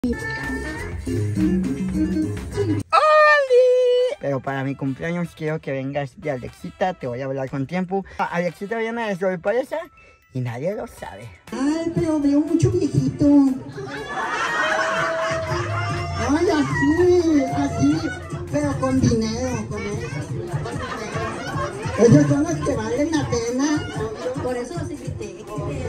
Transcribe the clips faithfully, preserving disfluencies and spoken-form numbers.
Pero para mi cumpleaños quiero que vengas de Alexita, te voy a hablar con tiempo. Alexita viene de sorpresa y nadie lo sabe. Ay, pero veo mucho viejito. Ay, así, así, pero con dinero, con eso, con dinero. Ellos son los que valen la pena. Por eso los invité.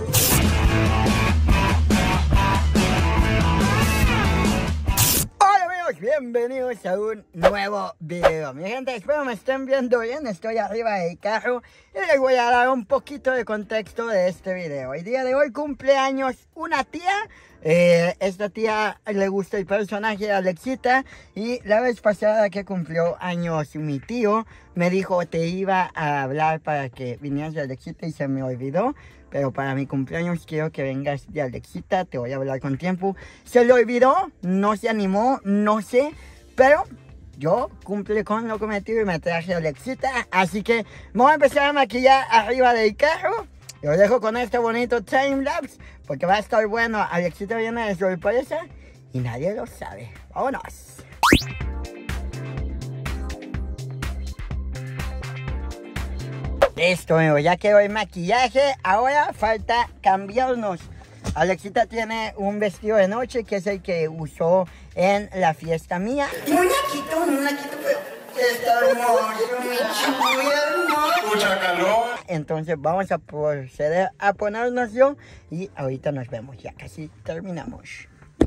Bienvenidos a un nuevo video. Mi gente, espero me estén viendo bien. Estoy arriba del carro y les voy a dar un poquito de contexto de este video. El día de hoy cumpleaños una tía. Eh, esta tía le gusta el personaje de Alexita. Y la vez pasada que cumplió años mi tío, me dijo te iba a hablar para que vinieras de Alexita y se me olvidó. Pero para mi cumpleaños quiero que vengas de Alexita, te voy a hablar con tiempo. Se le olvidó, no se animó, no sé. Pero yo cumplí con lo cometido y me traje a Alexita. Así que me voy a empezar a maquillar arriba del carro. Lo dejo con este bonito timelapse porque va a estar bueno. Alexita viene de sorpresa y nadie lo sabe. ¡Vámonos! Listo, amigo, ya quedó el maquillaje. Ahora falta cambiarnos. Alexita tiene un vestido de noche que es el que usó en la fiesta mía. Muñequito, muñequito, pero está hermoso, mi chulo. Mucha calor. Entonces vamos a proceder a ponernos yo y ahorita nos vemos. Ya casi terminamos.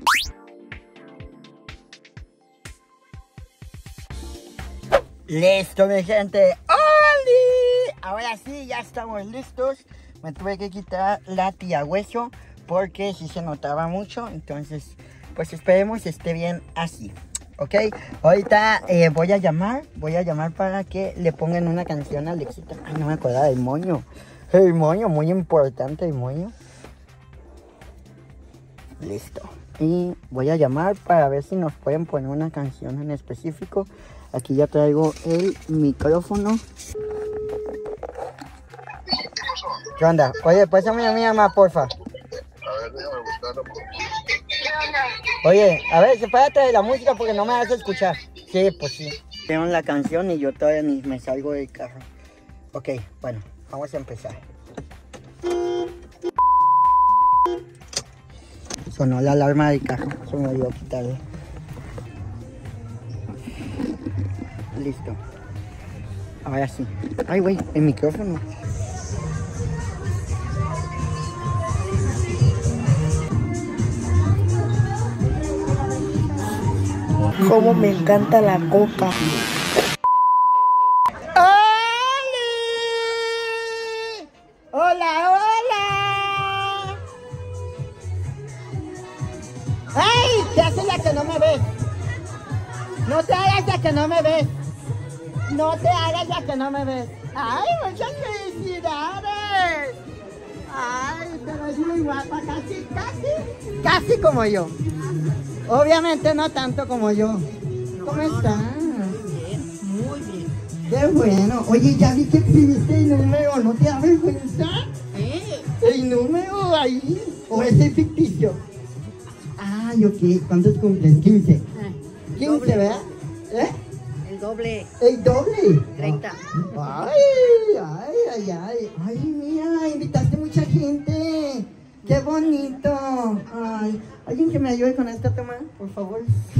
Listo, mi gente. ¡Oli! Ahora sí, ya estamos listos. Me tuve que quitar la tía hueso porque sí se notaba mucho. Entonces, pues esperemos esté bien así. ¿Ok? Ahorita eh, voy a llamar. Voy a llamar para que le pongan una canción a Alexita. Ay, no me acordaba del moño. El moño, muy importante el moño. Listo. Y voy a llamar para ver si nos pueden poner una canción en específico. Aquí ya traigo el micrófono. ¿Qué onda? Oye, pásame a mi mamá, porfa. A ver, déjame buscarlo. Oye, a ver, sepárate de la música porque no me vas a escuchar. Sí, pues sí. Tengo la canción y yo todavía ni me salgo del carro. Ok, bueno, vamos a empezar. Sonó la alarma del carro. Se me olvidó quitarla. Listo. Ahora sí. Ay, güey, el micrófono. Como me encanta la coca. ¡Oli! ¡Hola, hola! ¡Ay! ¿Qué haces ya que no me ves? No te hagas ya que no me ves. No te hagas ya que no me ves. ¡Ay, muchas felicidades! ¡Ay, pero es muy guapa! Casi, casi, casi como yo. Obviamente no tanto como yo. ¿Cómo estás? Muy bien. ¡Qué bueno! Oye, ya vi que escribiste el número. ¿No te da vergüenza? ¿Eh? ¿El número ahí? ¿O es el ficticio? Ay, ok. ¿Cuántos cumples? quince. quince, ¿verdad? ¿Eh? El doble. ¿El doble? treinta. Ay, ay, ay, ay. Ay, mira, invitaste mucha gente. Qué bonito. Ay, alguien que me ayude con esta toma, por favor.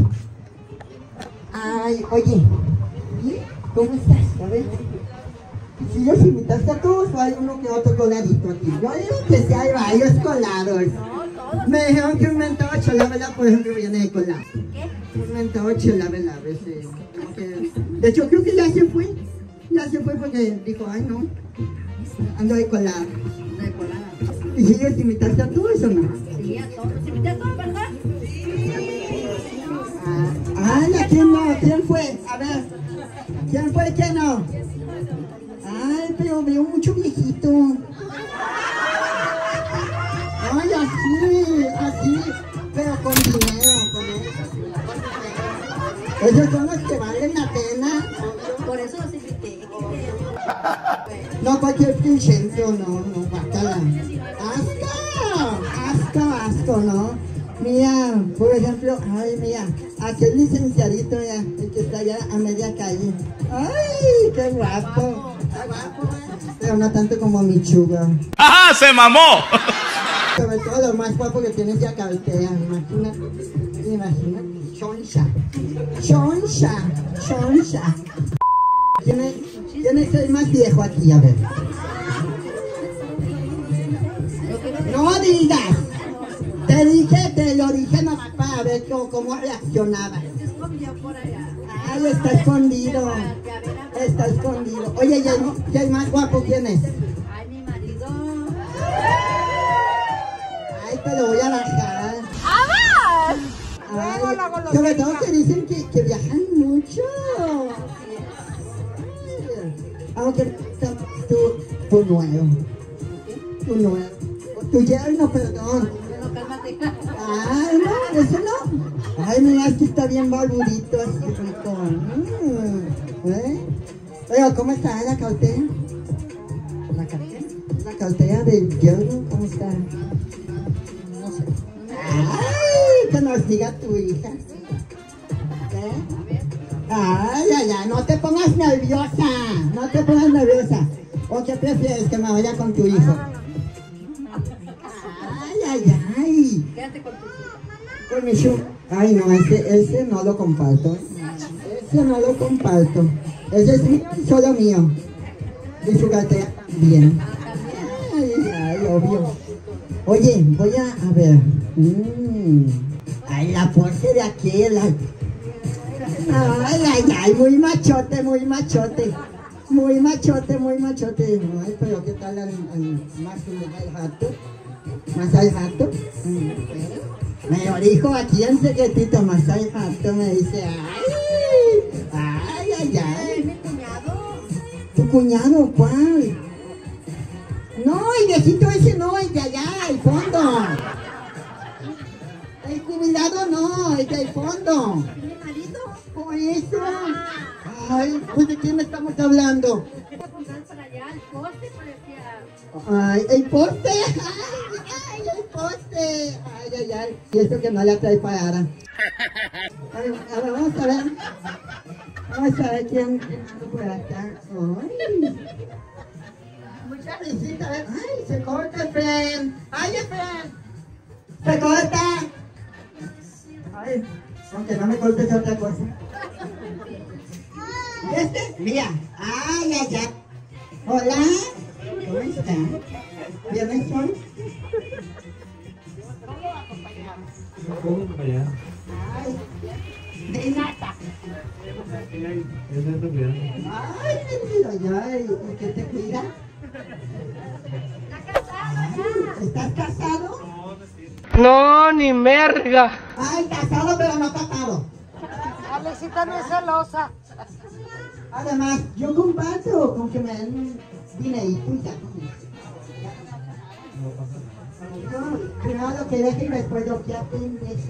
Ay, oye. ¿Y? ¿Cómo estás? A ver. Si los invitaste a todos o hay uno que otro coladito aquí. Yo digo que sí hay varios colados. Me dijeron que un mentado cholabela, por ejemplo, viene de colado. ¿Qué? Un mentado cholabela, a veces. Que... De hecho, creo que ya se fue. Ya se fue porque dijo, ay, no. Ando de colado. De colada. ¿Y si los invitaste a todos o no? Sí, a todos. ¿Los invité a todos, verdad? Ah, ay, ¿a quién no? ¿Quién fue? A ver. ¿Quién fue? ¿Quién no? Ay, pero veo mucho viejito. Ay, así, así, pero con dinero, con eso, con dinero. Ellos son los que valen la pena. Por eso los invité. No cualquier pinchencia, no, no, guácala. Asco, asco, asco, ¿no? Mira, por ejemplo, ay, mira, aquel licenciadito ya, el que está allá a media calle. Ay, qué guapo. Está guapo, ¿eh? Pero no tanto como mi sugar. ¡Ajá, se mamó! Sobre todo lo más guapo que tienes ya cartea, imagínate, imagínate, choncha, choncha, choncha. ¿Quién es, quién es el más viejo aquí? A ver. No digas. Te dije, te lo dije nomás para ver cómo, cómo reaccionaba. Se escondió por allá. Ay, está escondido. Está escondido. Oye, ¿y el, y el más guapo quién es? Ay, mi marido. Ay, te lo voy a bajar. Ay, sobre todo que dicen que, que viajan mucho. Ay, aunque tú, tu nuevo. Tu nuevo. Tu yerno, perdón. Bueno, cálmate. Ay, no, eso no. Ay, mira, es que está bien barbudito, así rico. Mm, ¿eh? Oiga, ¿cómo está la cartera? ¿La cartera? La cartera del yerno, ¿cómo está? No sé. Ay, que nos diga tu hija. ¿Eh? Ay, ay, ay, no te pongas nerviosa. No te pongas nerviosa. ¿O qué prefieres, que me vaya con tu hijo? Ay, ay, ay. Quédate con tu hija. Con mi show. Ay, no, ese, ese no lo comparto. Ese no lo comparto. Ese es mío y solo mío. Y su cartera también. Ay, ay, obvio. Oye, voy a, a ver. Mm. Ay, la pose de aquel. Ay, ay, ay, muy machote, muy machote. Muy machote, muy machote. Ay, pero ¿qué tal al, al más al jato? ¿Más al jato? Me lo dijo aquí en secretito, más al jato, me dice, ay, ay, ay, ay. Mi cuñado. ¿Tu cuñado cuál? No, el viejito ese no, el de allá, el fondo. El jubilado no, el del fondo. Mi marido. Por eso. Ay, pues ¿de quién estamos hablando? Voy a apuntar para allá. El poste parecía. Ay, el poste. Ay, ay, el poste. Ay, ay, ay. Y eso que no la trae parada. Ay, a ver, vamos a ver. Vamos a ver quién está por acá. Ay. Mucha risita, a ver. Ay, se corta, Efren. Ay, Efren. Se corta. Ay, aunque no me cortes otra cosa. ¿Y este? Mira. Ay, ay, ay. Hola. ¿Cómo está? ¿Vienes sol? Ay, de nata. Ay, ay, ay, ¿y qué te cuida? ¿Estás casado? No, ni merga. Ay, casado pero no tapado. Alecita no es celosa. Además, yo comparto con que me den dinerito y ya con eso. Yo primero lo que deje y después lo que pendeja.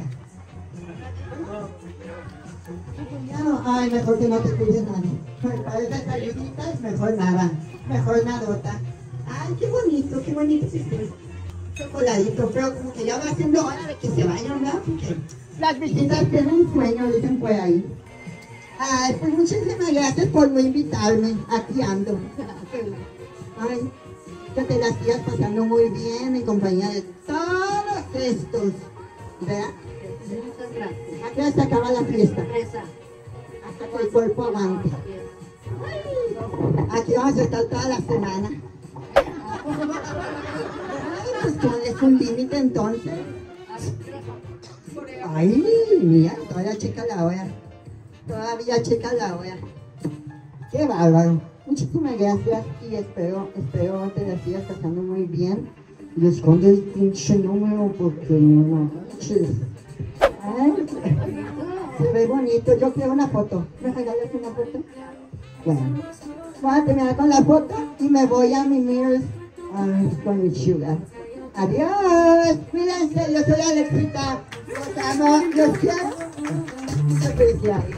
No, ay, mejor que no te cuide nadie. Para esas ayuditas, mejor nada. Mejor nadota. Ay, qué bonito, qué bonito es este chocoladito. Pero como que ya va siendo hora de que se vayan, ¿verdad? Porque las visitas tienen sueño, dicen por ahí. Ay, pues muchísimas gracias por no invitarme. Aquí ando. Ay, que te la sigas pasando muy bien en compañía de todos estos. ¿Verdad? Muchas gracias. Aquí hasta acaba la fiesta. Reza. Hasta que el cuerpo aguante. Aquí vamos a estar toda la semana. Ay, pues es un límite entonces. Ay, mira, todavía checa la hora. Todavía checa la hora. Qué bárbaro. Muchísimas gracias y espero, espero te la sigas pasando muy bien. Y esconde el pinche número porque no manches. Ay, se ve bonito. Yo quiero una foto. ¿Me regalas una foto? Bueno, voy a terminar con la foto y me voy a mimir ay, con mi sugar. Adiós. Cuídense, yo soy Alexita. Los amo, los quiero. Muchas felicidades.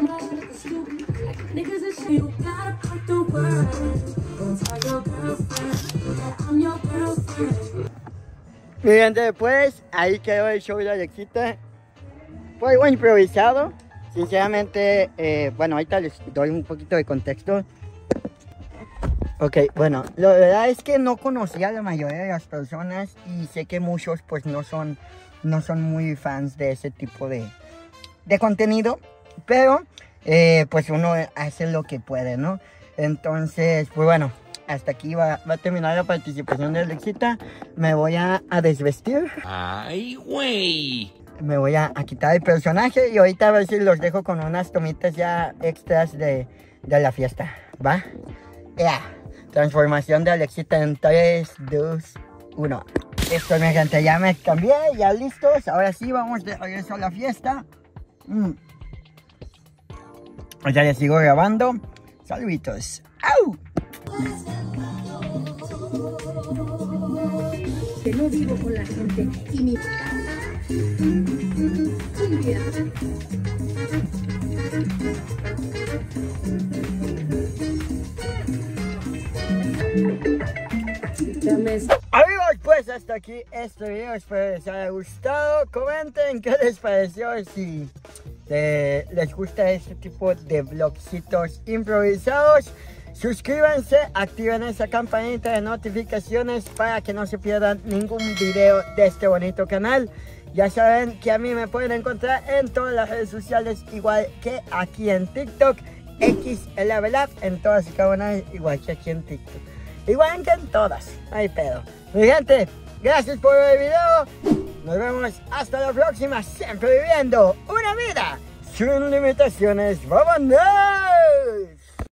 Niggas and shit, you gotta put the word. Go tell your girlfriend that I'm your girlfriend. Miren, después ahí quedó el show de Alexita. Fue algo improvisado. Sinceramente, eh, bueno, ahorita les doy un poquito de contexto. Ok, bueno, la verdad es que no conocía a la mayoría de las personas y sé que muchos pues no son, no son muy fans de ese tipo de, de contenido. Pero, eh, pues uno hace lo que puede, ¿no? Entonces, pues bueno. Hasta aquí va, va a terminar la participación de Alexita. Me voy a, a desvestir. ¡Ay, güey! Me voy a, a quitar el personaje y ahorita a ver si los dejo con unas tomitas ya extras de, de la fiesta. ¿Va? Ya. Transformación de Alexita en tres, dos, uno. Listo, mi gente. Ya me cambié, ya listos. Ahora sí, vamos de regreso a la fiesta. Mm. Ya les sigo grabando. Saluditos. ¡Au! Que no vivo con la gente y mi cumbia. Amigos, pues hasta aquí este video. Espero les haya gustado. Comenten qué les pareció, si eh, les gusta este tipo de vlogcitos improvisados. Suscríbanse, activen esa campanita de notificaciones para que no se pierdan ningún video de este bonito canal. Ya saben que a mí me pueden encontrar en todas las redes sociales, igual que aquí en TikTok, X Level Up, en todas y cada una, igual que aquí en TikTok. Igual que en todas, no hay pedo. Mi gente, gracias por ver el video. Nos vemos hasta la próxima, siempre viviendo una vida sin limitaciones. ¡Vámonos!